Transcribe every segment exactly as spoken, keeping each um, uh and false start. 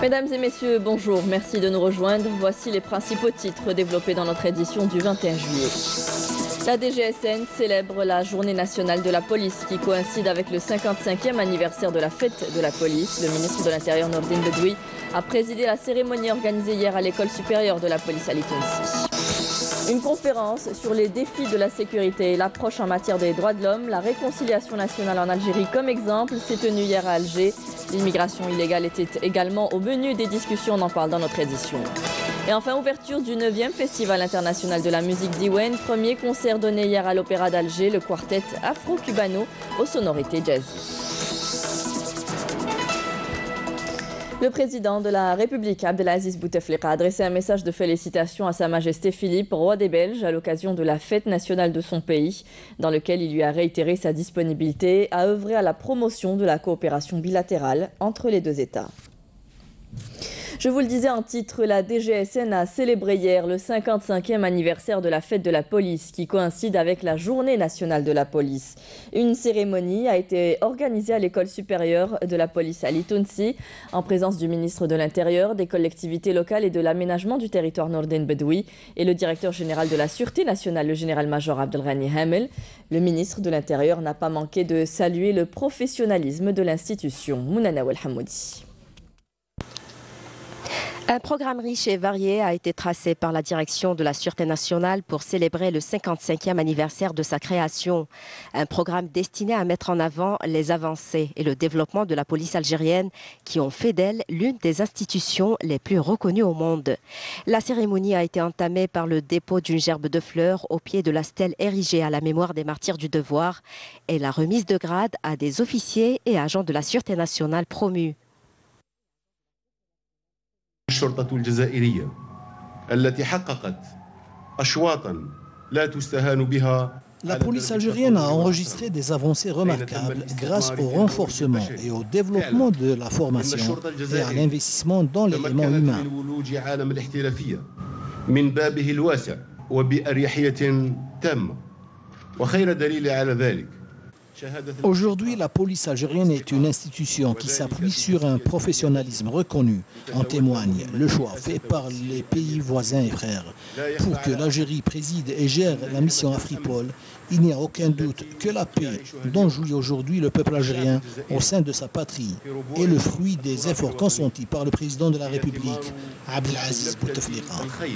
Mesdames et messieurs, bonjour, merci de nous rejoindre. Voici les principaux titres développés dans notre édition du vingt et un juillet. La D G S N célèbre la journée nationale de la police qui coïncide avec le cinquante-cinquième anniversaire de la fête de la police. Le ministre de l'Intérieur Nordine Bedoui a présidé la cérémonie organisée hier à l'école supérieure de la police à Litonsi. Une conférence sur les défis de la sécurité et l'approche en matière des droits de l'homme, la réconciliation nationale en Algérie comme exemple, s'est tenue hier à Alger. L'immigration illégale était également au menu des discussions, on en parle dans notre édition. Et enfin, ouverture du neuvième Festival international de la musique d'Iwen, premier concert donné hier à l'Opéra d'Alger, le quartet afro-cubano aux sonorités jazzy. Le président de la République, Abdelaziz Bouteflika, a adressé un message de félicitations à Sa Majesté Philippe, roi des Belges, à l'occasion de la fête nationale de son pays, dans lequel il lui a réitéré sa disponibilité à œuvrer à la promotion de la coopération bilatérale entre les deux États. Je vous le disais en titre, la D G S N a célébré hier le cinquante-cinquième anniversaire de la fête de la police qui coïncide avec la journée nationale de la police. Une cérémonie a été organisée à l'école supérieure de la police à Litonsi en présence du ministre de l'Intérieur, des collectivités locales et de l'aménagement du territoire Nordine Bedoui et le directeur général de la Sûreté nationale, le général-major Abdelghani Hamel. Le ministre de l'Intérieur n'a pas manqué de saluer le professionnalisme de l'institution. Mounana Welhamoudi. Un programme riche et varié a été tracé par la direction de la Sûreté nationale pour célébrer le cinquante-cinquième anniversaire de sa création. Un programme destiné à mettre en avant les avancées et le développement de la police algérienne qui ont fait d'elle l'une des institutions les plus reconnues au monde. La cérémonie a été entamée par le dépôt d'une gerbe de fleurs au pied de la stèle érigée à la mémoire des martyrs du devoir et la remise de grade à des officiers et agents de la Sûreté nationale promus. الشرطة الجزائرية التي حققت أشواطا لا تستهان بها. La police algérienne a enregistré des avancées remarquables grâce au renforcement et au développement de la formation et à l'investissement dans l'élément humain. من بابه الواسع وبأريحية تامة وخير دليل على ذلك. Aujourd'hui, la police algérienne est une institution qui s'appuie sur un professionnalisme reconnu. En témoigne le choix fait par les pays voisins et frères. Pour que l'Algérie préside et gère la mission Afripol, il n'y a aucun doute que la paix dont jouit aujourd'hui le peuple algérien au sein de sa patrie est le fruit des efforts consentis par le président de la République, Abdelaziz Bouteflika.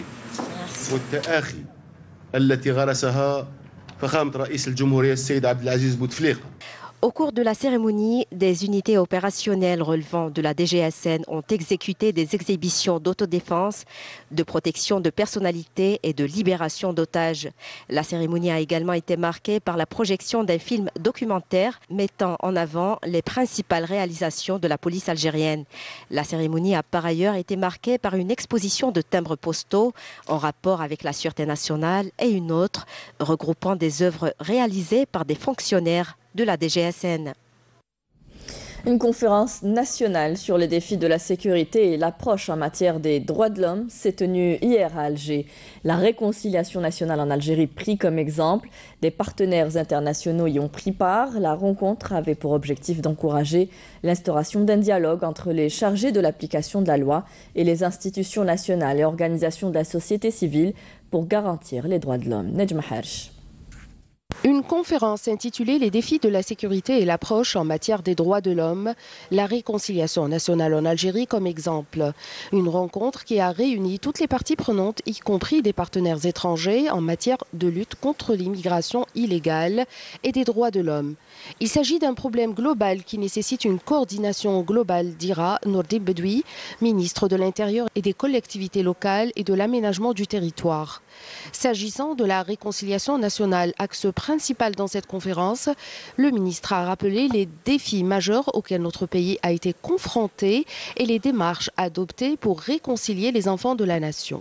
Au cours de la cérémonie, des unités opérationnelles relevant de la D G S N ont exécuté des exhibitions d'autodéfense, de protection de personnalités et de libération d'otages. La cérémonie a également été marquée par la projection d'un film documentaire mettant en avant les principales réalisations de la police algérienne. La cérémonie a par ailleurs été marquée par une exposition de timbres postaux en rapport avec la Sûreté nationale et une autre regroupant des œuvres réalisées par des fonctionnaires de la D G S N. Une conférence nationale sur les défis de la sécurité et l'approche en matière des droits de l'homme s'est tenue hier à Alger. La réconciliation nationale en Algérie pris comme exemple. Des partenaires internationaux y ont pris part. La rencontre avait pour objectif d'encourager l'instauration d'un dialogue entre les chargés de l'application de la loi et les institutions nationales et organisations de la société civile pour garantir les droits de l'homme. Nejma Harch. Une conférence intitulée « Les défis de la sécurité et l'approche en matière des droits de l'homme, la réconciliation nationale en Algérie comme exemple ». Une rencontre qui a réuni toutes les parties prenantes, y compris des partenaires étrangers en matière de lutte contre l'immigration illégale et des droits de l'homme. Il s'agit d'un problème global qui nécessite une coordination globale, dira Nordine Bedoui, ministre de l'Intérieur et des collectivités locales et de l'aménagement du territoire. S'agissant de la réconciliation nationale, axe principal dans cette conférence, le ministre a rappelé les défis majeurs auxquels notre pays a été confronté et les démarches adoptées pour réconcilier les enfants de la nation.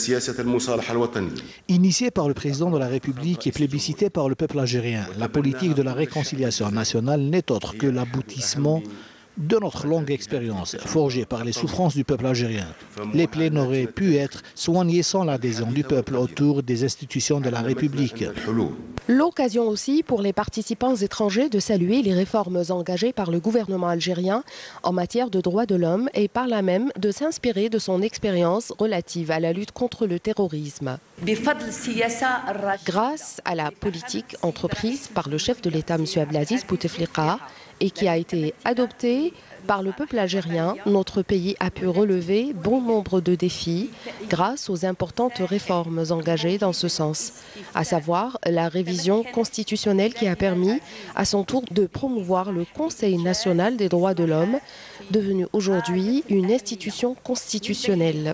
Initiée par le président de la République et plébiscitée par le peuple algérien, la politique de la réconciliation nationale n'est autre que l'aboutissement de notre longue expérience, forgée par les souffrances du peuple algérien. Les plaies n'auraient pu être soignées sans l'adhésion du peuple autour des institutions de la République. L'occasion aussi pour les participants étrangers de saluer les réformes engagées par le gouvernement algérien en matière de droits de l'homme et par là même de s'inspirer de son expérience relative à la lutte contre le terrorisme. Grâce à la politique entreprise par le chef de l'État, M. Abdelaziz Bouteflika, et qui a été adoptée par le peuple algérien, notre pays a pu relever bon nombre de défis grâce aux importantes réformes engagées dans ce sens, à savoir la révision constitutionnelle qui a permis à son tour de promouvoir le Conseil national des droits de l'homme, devenu aujourd'hui une institution constitutionnelle.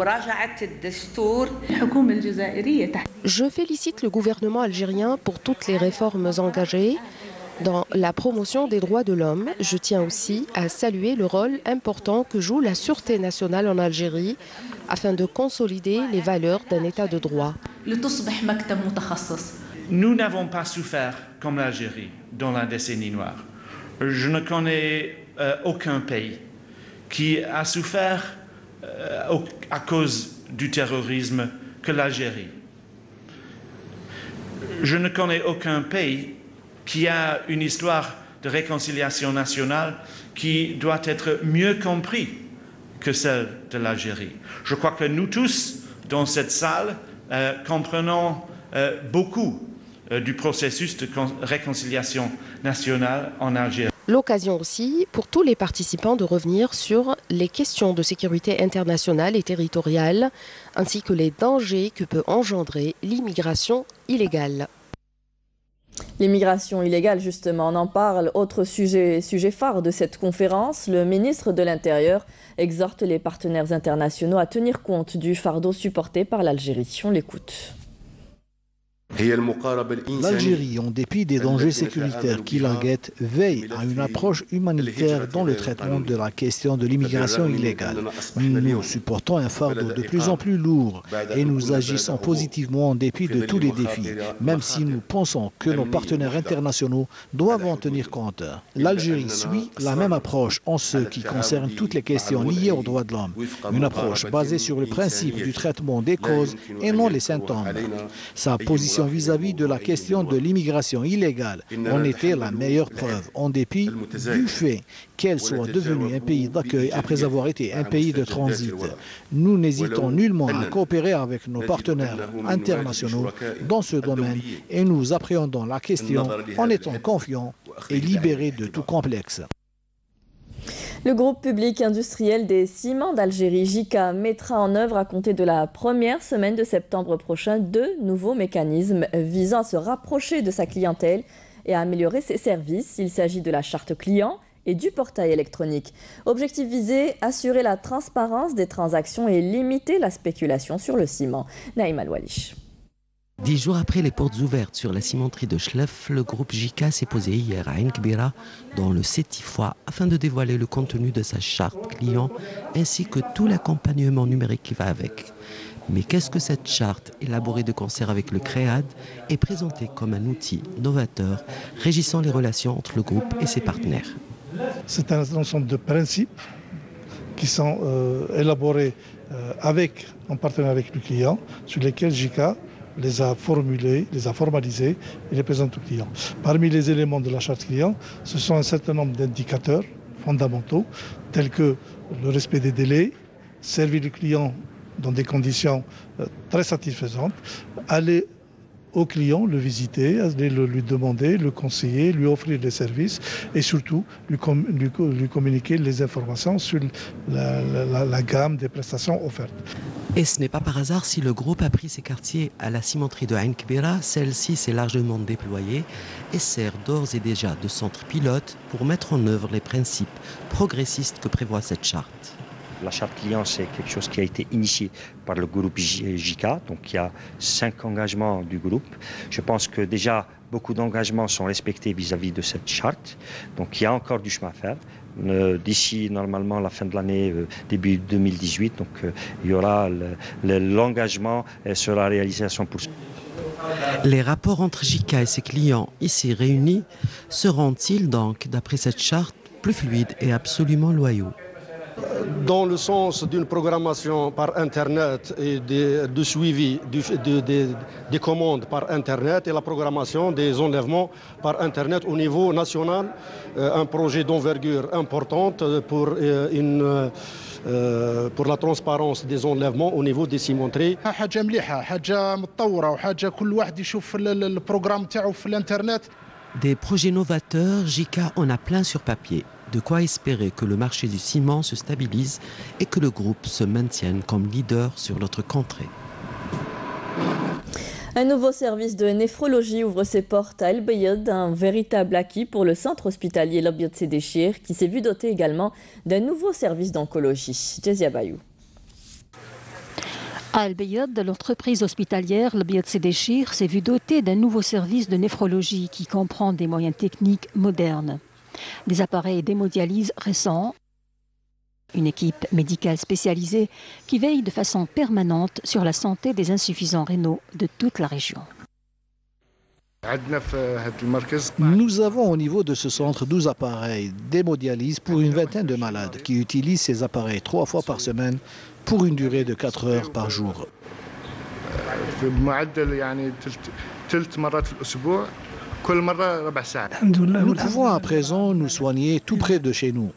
Je félicite le gouvernement algérien pour toutes les réformes engagées dans la promotion des droits de l'homme. Je tiens aussi à saluer le rôle important que joue la Sûreté nationale en Algérie afin de consolider les valeurs d'un État de droit. Nous n'avons pas souffert comme l'Algérie dans la décennie noire. Je ne connais euh, aucun pays qui a souffert euh, à cause du terrorisme que l'Algérie. Je ne connais aucun pays qui a une histoire de réconciliation nationale qui doit être mieux comprise que celle de l'Algérie. Je crois que nous tous, dans cette salle, euh, comprenons euh, beaucoup euh, du processus de réconciliation nationale en Algérie. L'occasion aussi pour tous les participants de revenir sur les questions de sécurité internationale et territoriale, ainsi que les dangers que peut engendrer l'immigration illégale. L'immigration illégale, justement, on en parle. Autre sujet, sujet phare de cette conférence, le ministre de l'Intérieur exhorte les partenaires internationaux à tenir compte du fardeau supporté par l'Algérie. On l'écoute. L'Algérie, en dépit des dangers sécuritaires qui la guettent, veille à une approche humanitaire dans le traitement de la question de l'immigration illégale. Nous supportons un fardeau de plus en plus lourd et nous agissons positivement en dépit de tous les défis, même si nous pensons que nos partenaires internationaux doivent en tenir compte. L'Algérie suit la même approche en ce qui concerne toutes les questions liées aux droits de l'homme, une approche basée sur le principe du traitement des causes et non les symptômes. Sa position vis-à-vis de la question de l'immigration illégale en était la meilleure preuve, en dépit du fait qu'elle soit devenue un pays d'accueil après avoir été un pays de transit. Nous n'hésitons nullement à coopérer avec nos partenaires internationaux dans ce domaine et nous appréhendons la question en étant confiants et libérés de tout complexe. Le groupe public industriel des ciments d'Algérie, J I C A, mettra en œuvre à compter de la première semaine de septembre prochain deux nouveaux mécanismes visant à se rapprocher de sa clientèle et à améliorer ses services. Il s'agit de la charte client et du portail électronique. Objectif visé, assurer la transparence des transactions et limiter la spéculation sur le ciment. Naïm Al-Walish. Dix jours après les portes ouvertes sur la cimenterie de Chlef, le groupe J I C A s'est posé hier à Ain Kbira, dans le Sétifois, afin de dévoiler le contenu de sa charte client ainsi que tout l'accompagnement numérique qui va avec. Mais qu'est-ce que cette charte, élaborée de concert avec le CREAD, est présentée comme un outil novateur régissant les relations entre le groupe et ses partenaires? C'est un ensemble de principes qui sont euh, élaborés euh, avec, en partenariat avec le client, sur lesquels J I C A les a formulés, les a formalisés et les présente au client. Parmi les éléments de la charte client, ce sont un certain nombre d'indicateurs fondamentaux, tels que le respect des délais, servir le client dans des conditions euh, très satisfaisantes, aller au client, le visiter, aller le, lui demander, le conseiller, lui offrir des services et surtout lui, com lui, lui communiquer les informations sur la, la, la gamme des prestations offertes. Et ce n'est pas par hasard si le groupe a pris ses quartiers à la cimenterie de Ain Kbira. Celle-ci s'est largement déployée et sert d'ores et déjà de centre pilote pour mettre en œuvre les principes progressistes que prévoit cette charte. La charte client, c'est quelque chose qui a été initié par le groupe J I C A, donc il y a cinq engagements du groupe. Je pense que déjà beaucoup d'engagements sont respectés vis-à-vis de cette charte, donc il y a encore du chemin à faire. Euh, D'ici normalement la fin de l'année, euh, début deux mille dix-huit, donc euh, il y aura l'engagement le, sera réalisé à cent pour cent. Les rapports entre J I C A et ses clients ici réunis seront-ils donc, d'après cette charte, plus fluides et absolument loyaux? dans le sens d'une programmation par Internet et de, de suivi de, de, de, des commandes par Internet et la programmation des enlèvements par Internet au niveau national. Euh, un projet d'envergure importante pour, euh, une, euh, pour la transparence des enlèvements au niveau des cimenteries. Des projets novateurs, J K en a plein sur papier. De quoi espérer que le marché du ciment se stabilise et que le groupe se maintienne comme leader sur notre contrée. Un nouveau service de néphrologie ouvre ses portes à El Bayad, un véritable acquis pour le centre hospitalier L'Abyad Sédéchir, qui s'est vu doté également d'un nouveau service d'oncologie. Jazia Bayou. À El Bayad, l'entreprise hospitalière L'Abyad Sédéchir s'est vue dotée d'un nouveau service de néphrologie qui comprend des moyens techniques modernes, des appareils d'hémodialyse récents, une équipe médicale spécialisée qui veille de façon permanente sur la santé des insuffisants rénaux de toute la région. Nous avons au niveau de ce centre douze appareils d'hémodialyse pour une vingtaine de malades qui utilisent ces appareils trois fois par semaine pour une durée de quatre heures par jour. Nous pouvons à présent nous soigner tout près de chez nous.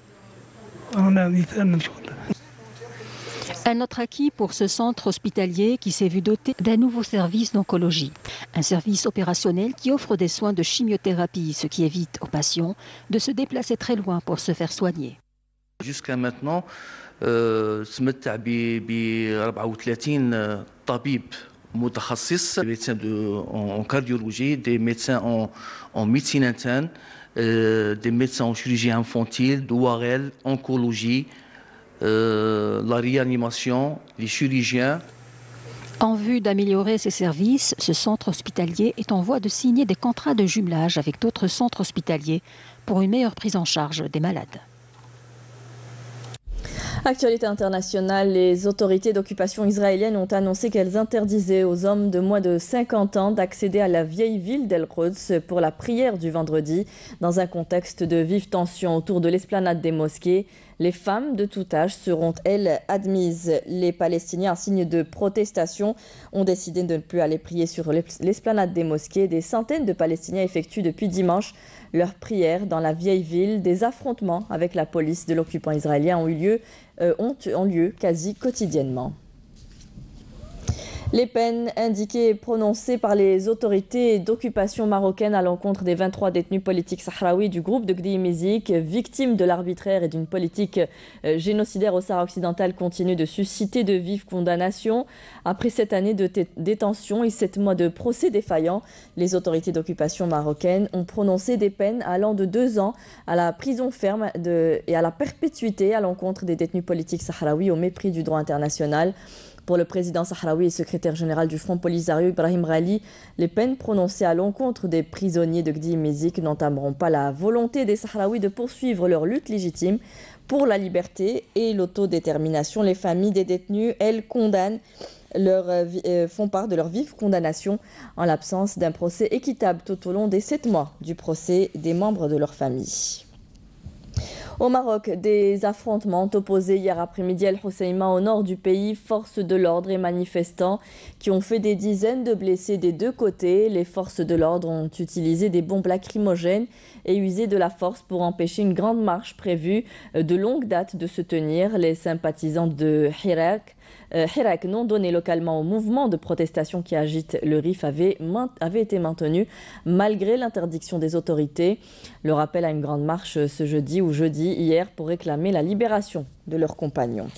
Un autre acquis pour ce centre hospitalier qui s'est vu doté d'un nouveau service d'oncologie. Un service opérationnel qui offre des soins de chimiothérapie, ce qui évite aux patients de se déplacer très loin pour se faire soigner. Jusqu'à maintenant, سمتع ب أربعة وثلاثين طبيب متخصص, des médecins de, en, en cardiologie, des médecins en, en médecine interne, euh, des médecins en chirurgie infantile, d'O R L, oncologie, euh, la réanimation, les chirurgiens. En vue d'améliorer ces services, ce centre hospitalier est en voie de signer des contrats de jumelage avec d'autres centres hospitaliers pour une meilleure prise en charge des malades. Actualité internationale, les autorités d'occupation israéliennes ont annoncé qu'elles interdisaient aux hommes de moins de cinquante ans d'accéder à la vieille ville d'El-Quds pour la prière du vendredi. Dans un contexte de vive tension autour de l'esplanade des mosquées, les femmes de tout âge seront, elles, admises. Les Palestiniens, en signe de protestation, ont décidé de ne plus aller prier sur l'esplanade des mosquées. Des centaines de Palestiniens effectuent depuis dimanche leurs prières dans la vieille ville. Des affrontements avec la police de l'occupant israélien ont eu lieu, euh, ont, ont lieu quasi quotidiennement. Les peines indiquées et prononcées par les autorités d'occupation marocaine à l'encontre des vingt-trois détenus politiques sahraouis du groupe de Gdi Mizik, victimes de l'arbitraire et d'une politique euh, génocidaire au Sahara occidental, continuent de susciter de vives condamnations. Après cette année de détention et sept mois de procès défaillants, les autorités d'occupation marocaine ont prononcé des peines allant de deux ans à la prison ferme de, et à la perpétuité à l'encontre des détenus politiques sahraouis au mépris du droit international. Pour le président sahraoui et secrétaire général du Front Polisario, Ibrahim Rali, les peines prononcées à l'encontre des prisonniers de Gdi Mizik n'entameront pas la volonté des Sahraouis de poursuivre leur lutte légitime pour la liberté et l'autodétermination. Les familles des détenus, elles, condamnent leur, euh, font part de leur vive condamnation en l'absence d'un procès équitable tout au long des sept mois du procès des membres de leur famille. Au Maroc, des affrontements ont opposé hier après-midi à El Hoceima au nord du pays, forces de l'ordre et manifestants qui ont fait des dizaines de blessés des deux côtés. Les forces de l'ordre ont utilisé des bombes lacrymogènes et usé de la force pour empêcher une grande marche prévue de longue date de se tenir. Les sympathisants de Hirak, euh, Hirak non donné localement au mouvement de protestation qui agite le Rif avaient, avaient été maintenus malgré l'interdiction des autorités. Le rappel à une grande marche ce jeudi ou jeudi hier pour réclamer la libération de leurs compagnons.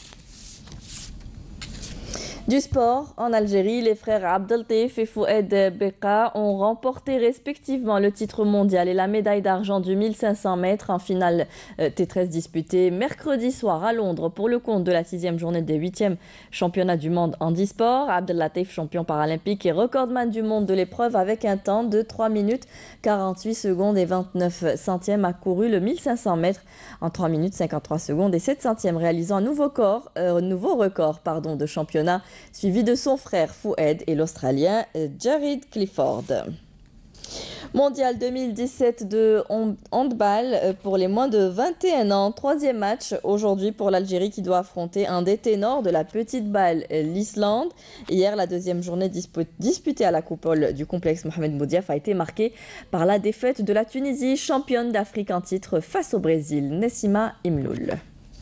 Du sport, en Algérie, les frères Abdeltif et Foued Beka ont remporté respectivement le titre mondial et la médaille d'argent du mille cinq cents mètres en finale T treize disputée mercredi soir à Londres pour le compte de la sixième journée des huitièmes championnats du monde handisport. Abdelatif, champion paralympique et recordman du monde de l'épreuve avec un temps de trois minutes quarante-huit secondes et vingt-neuf centièmes, a couru le mille cinq cents mètres en trois minutes cinquante-trois secondes et sept centièmes, réalisant un nouveau, corps, euh, nouveau record pardon, de championnat, suivi de son frère Foued et l'Australien Jared Clifford. Mondial deux mille dix-sept de handball pour les moins de vingt et un ans. Troisième match aujourd'hui pour l'Algérie qui doit affronter un des ténors de la petite balle, l'Islande. Hier, la deuxième journée disputée à la coupole du complexe Mohamed Boudiaf a été marquée par la défaite de la Tunisie, championne d'Afrique en titre face au Brésil. Nessima Imloul.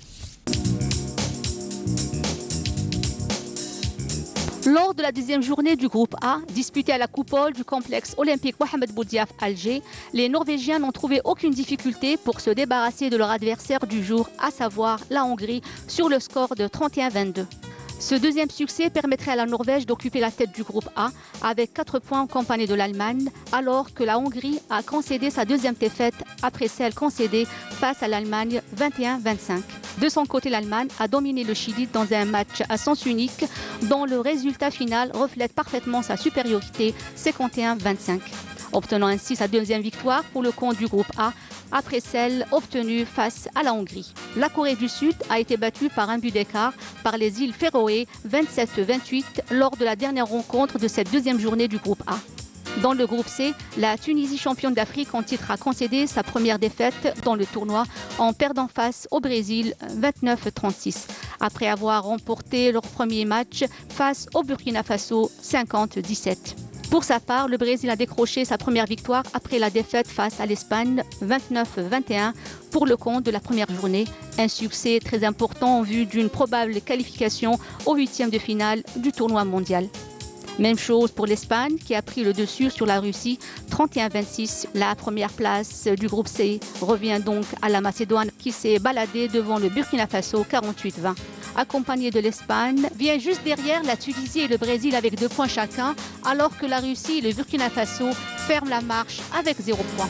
Lors de la deuxième journée du groupe A, disputée à la coupole du complexe olympique Mohamed Boudiaf Alger, les Norvégiens n'ont trouvé aucune difficulté pour se débarrasser de leur adversaire du jour, à savoir la Hongrie, sur le score de trente et un à vingt-deux. Ce deuxième succès permettrait à la Norvège d'occuper la tête du groupe A avec quatre points en compagnie de l'Allemagne, alors que la Hongrie a concédé sa deuxième défaite après celle concédée face à l'Allemagne vingt et un à vingt-cinq. De son côté, l'Allemagne a dominé le Chili dans un match à sens unique dont le résultat final reflète parfaitement sa supériorité cinquante et un à vingt-cinq, obtenant ainsi sa deuxième victoire pour le compte du groupe A après celle obtenue face à la Hongrie. La Corée du Sud a été battue par un but d'écart par les îles Féroé vingt-sept à vingt-huit lors de la dernière rencontre de cette deuxième journée du groupe A. Dans le groupe C, la Tunisie, championne d'Afrique en titre, a concédé sa première défaite dans le tournoi en perdant face au Brésil vingt-neuf à trente-six, après avoir remporté leur premier match face au Burkina Faso cinquante à dix-sept. Pour sa part, le Brésil a décroché sa première victoire après la défaite face à l'Espagne vingt-neuf à vingt et un pour le compte de la première journée. Un succès très important en vue d'une probable qualification au huitième de finale du tournoi mondial. Même chose pour l'Espagne qui a pris le dessus sur la Russie trente et un à vingt-six. La première place du groupe C revient donc à la Macédoine qui s'est baladée devant le Burkina Faso quarante-huit à vingt. Accompagné de l'Espagne, vient juste derrière la Tunisie et le Brésil avec deux points chacun, alors que la Russie et le Burkina Faso ferment la marche avec zéro point.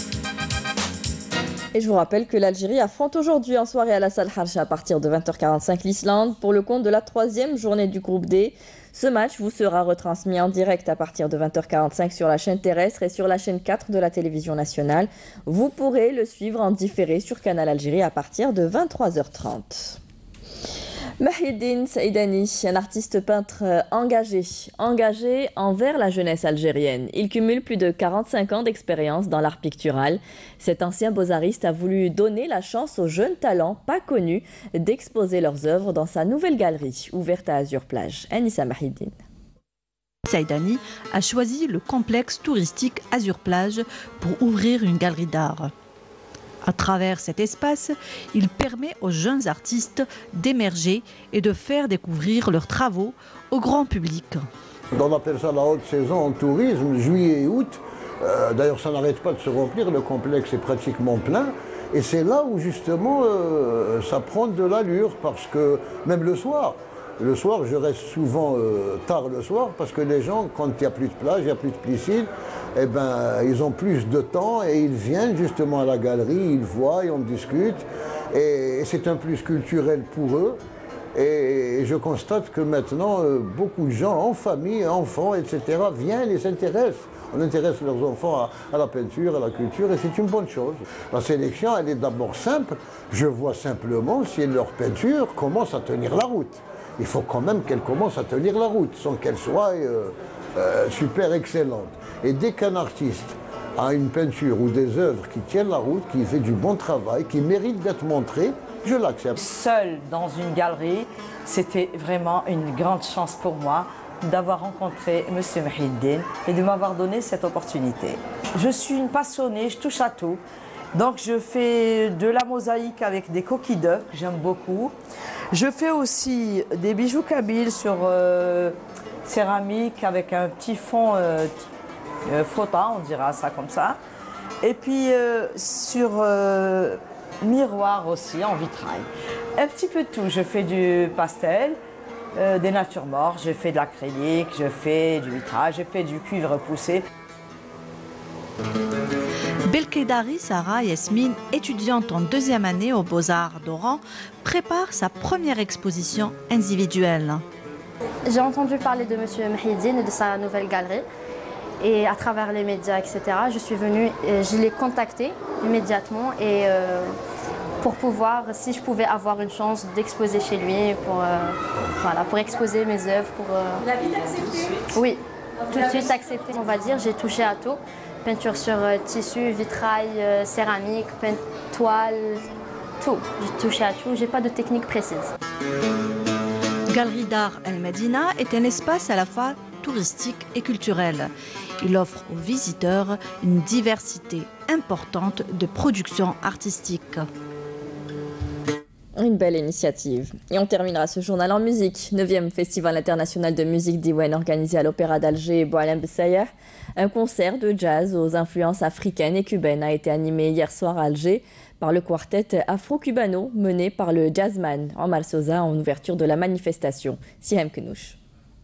Et je vous rappelle que l'Algérie affronte aujourd'hui en soirée à la salle Harsha à partir de vingt heures quarante-cinq l'Islande pour le compte de la troisième journée du groupe D. Ce match vous sera retransmis en direct à partir de vingt heures quarante-cinq sur la chaîne terrestre et sur la chaîne quatre de la télévision nationale. Vous pourrez le suivre en différé sur Canal Algérie à partir de vingt-trois heures trente. Mahiddine Saïdani, un artiste peintre engagé, engagé envers la jeunesse algérienne. Il cumule plus de quarante-cinq ans d'expérience dans l'art pictural. Cet ancien beaux-artiste a voulu donner la chance aux jeunes talents pas connus d'exposer leurs œuvres dans sa nouvelle galerie, ouverte à Azur Plage. Anissa Mahiddine. Saïdani a choisi le complexe touristique Azur Plage pour ouvrir une galerie d'art. À travers cet espace, il permet aux jeunes artistes d'émerger et de faire découvrir leurs travaux au grand public. On appelle ça la haute saison en tourisme, juillet et août. Euh, D'ailleurs, ça n'arrête pas de se remplir, le complexe est pratiquement plein. Et c'est là où justement euh, ça prend de l'allure, parce que même le soir, le soir, je reste souvent euh, tard le soir, parce que les gens, quand il n'y a plus de plage, il n'y a plus de piscine, eh ben, ils ont plus de temps et ils viennent justement à la galerie, ils voient et on discute. Et, et c'est un plus culturel pour eux. Et, et je constate que maintenant, euh, beaucoup de gens, en famille, enfants, et cetera, viennent et s'intéressent. On intéresse leurs enfants à, à la peinture, à la culture, et c'est une bonne chose. La sélection, elle est d'abord simple. Je vois simplement si leur peinture commence à tenir la route. Il faut quand même qu'elle commence à tenir la route, sans qu'elle soit euh, euh, super excellente. Et dès qu'un artiste a une peinture ou des œuvres qui tiennent la route, qui fait du bon travail, qui mérite d'être montré, je l'accepte. Seul dans une galerie, c'était vraiment une grande chance pour moi d'avoir rencontré M. Mahiddine et de m'avoir donné cette opportunité. Je suis une passionnée, je touche à tout. Donc je fais de la mosaïque avec des coquilles d'œufs, que j'aime beaucoup. Je fais aussi des bijoux kabyles sur euh, céramique avec un petit fond euh, euh, flottant, on dira ça comme ça. Et puis euh, sur euh, miroir aussi, en vitrail. Un petit peu de tout. Je fais du pastel, euh, des natures mortes, je fais de l'acrylique, je fais du vitrail, je fais du cuivre poussé. Belkedari Sarah Yasmine, étudiante en deuxième année aux Beaux-Arts d'Oran, prépare sa première exposition individuelle. J'ai entendu parler de M. Mahiddine et de sa nouvelle galerie. Et à travers les médias, et cetera, je suis venue, et je l'ai contacté immédiatement et euh, pour pouvoir, si je pouvais avoir une chance d'exposer chez lui, pour, euh, voilà, pour exposer mes œuvres. Pour, euh... La vie d'accepter ? Oui, tout de suite accepté. On va dire, j'ai touché à tout. peinture sur tissu, vitrail, céramique, toile, tout. J'ai touché à tout, j'ai pas de technique précise. Galerie d'art El Medina est un espace à la fois touristique et culturel. Il offre aux visiteurs une diversité importante de productions artistiques. Une belle initiative. Et on terminera ce journal en musique. neuvième Festival international de musique Diwan organisé à l'Opéra d'Alger Boualem Bessayer. Un concert de jazz aux influences africaines et cubaines a été animé hier soir à Alger par le quartet afro-cubano mené par le jazzman Omar Sosa en ouverture de la manifestation. Sihem Kenouch.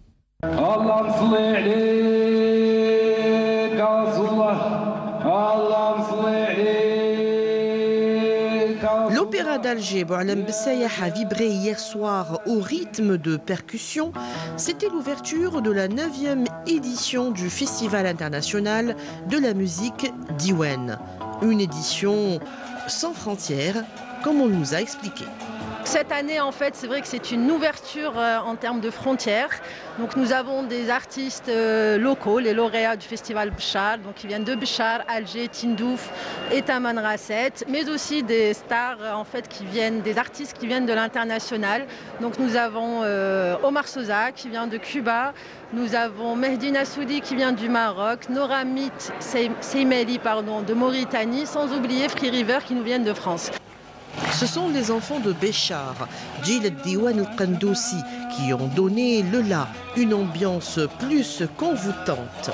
L'Opéra d'Alger Boualem Bessayer a vibré hier soir au rythme de percussion. C'était l'ouverture de la neuvième édition du Festival international de la musique Diwan. Une édition sans frontières, comme on nous a expliqué. Cette année, en fait, c'est vrai que c'est une ouverture euh, en termes de frontières. Donc, nous avons des artistes euh, locaux, les lauréats du festival Béchar, donc qui viennent de Béchar, Alger, Tindouf et Taman Rasset, mais aussi des stars, en fait, qui viennent, des artistes qui viennent de l'international. Donc, nous avons euh, Omar Sosa qui vient de Cuba, nous avons Mehdi Nassoudi qui vient du Maroc, Nora Mit Seymeli, pardon, de Mauritanie, sans oublier Free River qui nous viennent de France. Ce sont les enfants de Béchar, Djil Diwan al-Qandoussi, qui ont donné le la, une ambiance plus qu'envoûtante.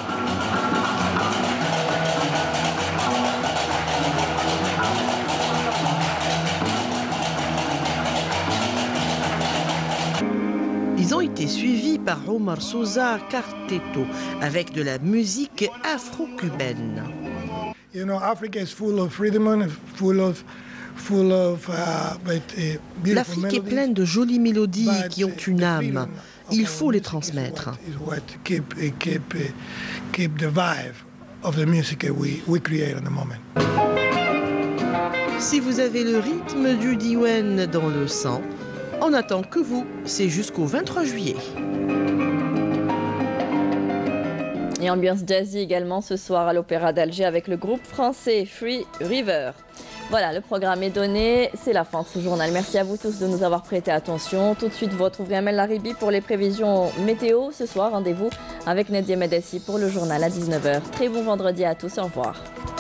Ils ont été suivis par Omar Sosa Quartetto, avec de la musique afro-cubaine. You know, Africa is full of freedom and full of L'Afrique est pleine de jolies mélodies qui ont une âme. Il faut les transmettre. Si vous avez le rythme du Diwan dans le sang, on n'attend que vous. C'est jusqu'au vingt-trois juillet. Et ambiance jazzy également ce soir à l'Opéra d'Alger avec le groupe français Free River. Voilà, le programme est donné, c'est la fin de ce journal. Merci à vous tous de nous avoir prêté attention. Tout de suite, vous retrouverez Amel Laribi pour les prévisions météo. Ce soir, rendez-vous avec Nadia Medessi pour le journal à dix-neuf heures. Très bon vendredi à tous, au revoir.